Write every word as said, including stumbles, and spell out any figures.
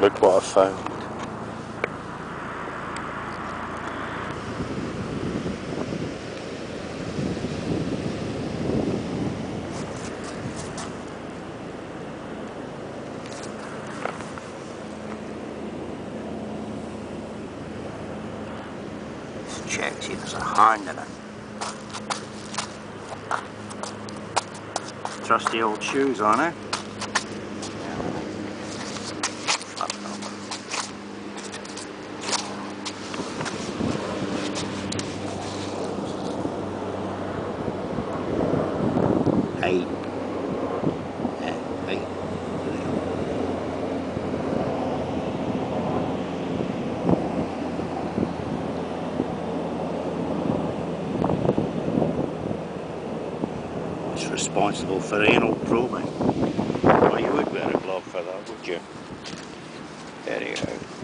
Look what I found. Let's check, see if there's a hand in it. Trusty old shoes on it. Hey. Yeah, hey. It's responsible for anal probing. Well, you would wear a glove for that, would you? There you go.